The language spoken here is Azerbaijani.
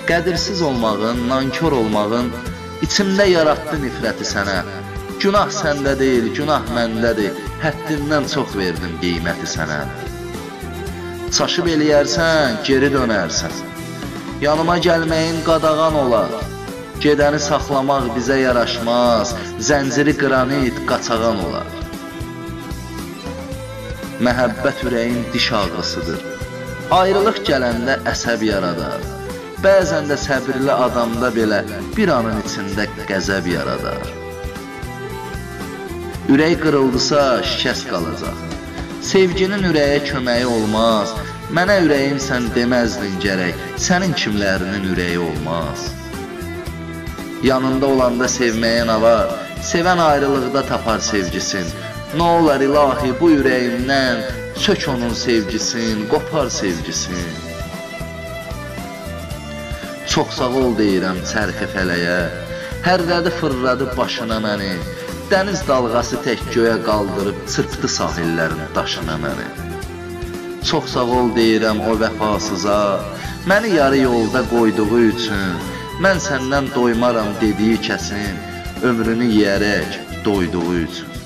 Qədirsiz olmağın, nankör olmağın içimdə yaratdı nifrəti sənə. Günah səndə deyil, günah məndədir, həddindən çox verdim qiyməti sənə. Çaşıb eləyərsən, geri dönərsən. Yanıma gəlməyin qadağan olar. Gedəni saxlamaq bizə yaraşmaz, zənciri qranit qaçağan olar. Məhəbbət ürəyin diş ağrısıdır. Ayrılıq gələndə əsəb yaradar. Bəzən də səbirli adamda belə bir anın içində qəzəb yaradar. Ürək qırıldısa şikəst qalacaq. Sevginin ürəyə köməyi olmaz. Mənə ürəyim sən deməzdin gərək, sənin kimlərinin ürəyi olmaz. Yanında olanda sevməyə nə var? Sevən ayrılıqda tapar sevgisin. Nə olar ilahi bu ürəyimdən, sök onun sevgisin, qopar sevgisin. Çox sağ ol deyirəm çərxi fələyə, hərlədi fırladı başına məni. Dəniz dalğası tək göyə qaldırıb çırpdı sahillərin daşına məni. Çox sağ ol deyirəm o vəfasıza, məni yarı yolda qoyduğu üçün. Mən səndən doymaram dediyi kəsin, ömrünü yeyərək doyduğu üçün.